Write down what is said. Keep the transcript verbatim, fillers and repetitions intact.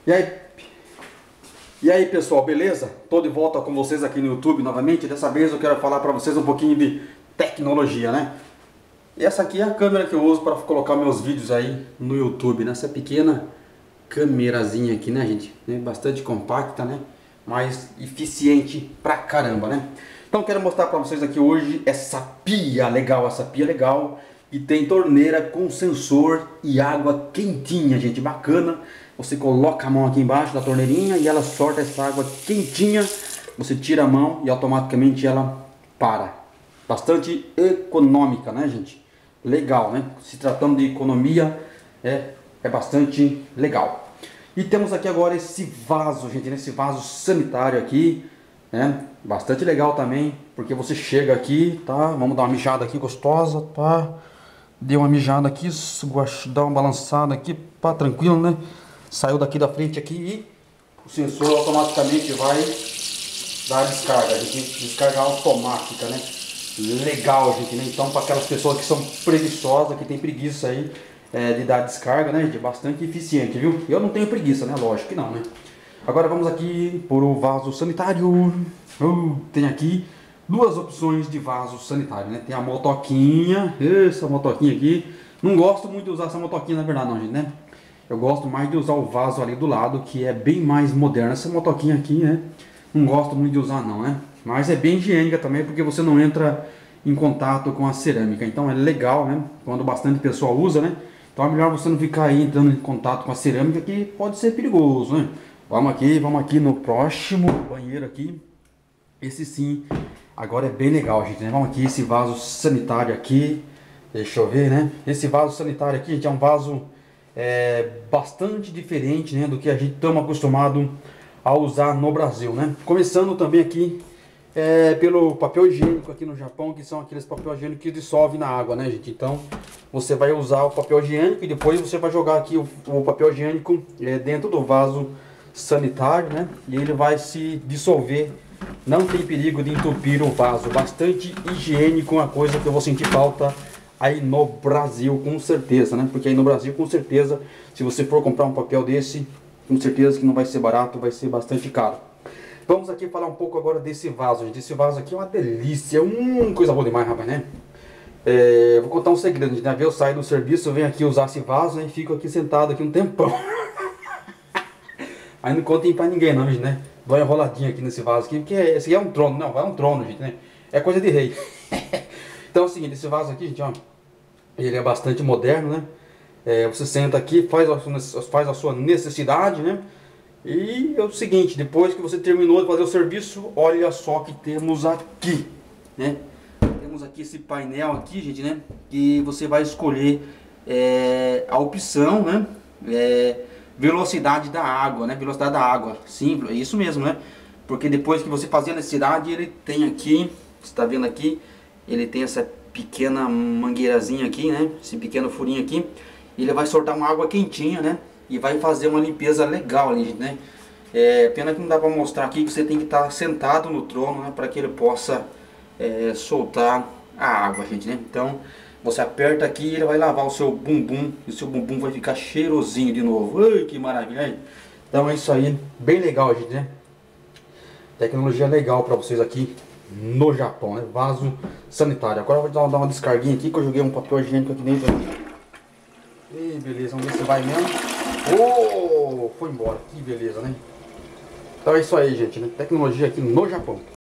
E aí, e aí pessoal, beleza? Tô de volta com vocês aqui no YouTube novamente. Dessa vez eu quero falar para vocês um pouquinho de tecnologia, né? E essa aqui é a câmera que eu uso para colocar meus vídeos aí no YouTube, né? Essa pequena câmerazinha aqui, né, gente? Bastante compacta, né? Mas eficiente pra caramba, né? Então quero mostrar para vocês aqui hoje essa pia legal, essa pia legal. E tem torneira com sensor e água quentinha, gente, bacana. Você coloca a mão aqui embaixo da torneirinha e ela solta essa água quentinha. Você tira a mão e automaticamente ela para. Bastante econômica, né, gente? Legal, né? Se tratando de economia, é, é bastante legal. E temos aqui agora esse vaso, gente, esse vaso sanitário aqui, né? Bastante legal também, porque você chega aqui, tá? Vamos dar uma mijada aqui gostosa, tá? Deu uma mijada aqui, dá uma balançada aqui, pá, tranquilo, né? Saiu daqui da frente aqui e o sensor automaticamente vai dar a descarga, gente, descarga automática, né? Legal, gente, né? Então, para aquelas pessoas que são preguiçosas, que tem preguiça aí é, de dar descarga, né, gente? Bastante eficiente, viu? Eu não tenho preguiça, né? Lógico que não, né? Agora vamos aqui por o vaso sanitário. Uh, tem aqui duas opções de vaso sanitário, né? Tem a motoquinha, essa motoquinha aqui. Não gosto muito de usar essa motoquinha, na verdade, não, gente, né? Eu gosto mais de usar o vaso ali do lado, que é bem mais moderno. Essa motoquinha aqui, né? Não gosto muito de usar, não, né? Mas é bem higiênica também, porque você não entra em contato com a cerâmica. Então é legal, né? Quando bastante pessoa usa, né? Então é melhor você não ficar aí entrando em contato com a cerâmica, que pode ser perigoso, né? Vamos aqui, vamos aqui no próximo banheiro aqui. Esse sim, agora é bem legal, gente, né? Vamos aqui, esse vaso sanitário aqui. Deixa eu ver, né? Esse vaso sanitário aqui, gente, é um vaso é, bastante diferente, né? Do que a gente estamos acostumado a usar no Brasil, né? Começando também aqui é, pelo papel higiênico aqui no Japão, que são aqueles papel higiênico que dissolve na água, né, gente? Então, você vai usar o papel higiênico e depois você vai jogar aqui o, o papel higiênico é, dentro do vaso sanitário, né? E ele vai se dissolver. Não tem perigo de entupir o vaso. Bastante higiênico, uma coisa que eu vou sentir falta aí no Brasil, com certeza, né? Porque aí no Brasil, com certeza, se você for comprar um papel desse, com certeza que não vai ser barato, vai ser bastante caro. Vamos aqui falar um pouco agora desse vaso, gente. Esse vaso aqui é uma delícia, hum, coisa boa demais, rapaz, né? É, vou contar um segredo, gente, né? Eu saio do serviço, eu venho aqui usar esse vaso, né? E fico aqui sentado aqui um tempão. Aí não contem pra ninguém não, gente, né? Dou uma enroladinha aqui nesse vaso aqui, porque esse aqui é um trono, não, é um trono, gente, né? É coisa de rei. Então é o seguinte, esse vaso aqui, gente, ó, ele é bastante moderno, né? É, você senta aqui, faz a, faz a sua necessidade, né? E é o seguinte, depois que você terminou de fazer o serviço, olha só que temos aqui, né? Temos aqui esse painel aqui, gente, né? Que você vai escolher é, a opção, né? É, velocidade da água, né? Velocidade da água, simples, é isso mesmo, né? Porque depois que você fazer a necessidade, ele tem aqui, você está vendo aqui, ele tem essa pequena mangueirazinha aqui, né? Esse pequeno furinho aqui. Ele vai soltar uma água quentinha, né? E vai fazer uma limpeza legal ali, né? É, pena que não dá para mostrar aqui, que você tem que estar sentado no trono, né? Para que ele possa é, soltar a água, gente, né? Então, você aperta aqui e ele vai lavar o seu bumbum. E o seu bumbum vai ficar cheirosinho de novo. Ai, que maravilha, hein? Então é isso aí, bem legal, gente, né? Tecnologia legal para vocês aqui no Japão, né? Vaso sanitário. Agora eu vou dar uma descarguinha aqui, que eu joguei um papel higiênico aqui dentro. E beleza, vamos ver se vai mesmo. Oh, foi embora, que beleza, né? Então é isso aí, gente, né? Tecnologia aqui no Japão.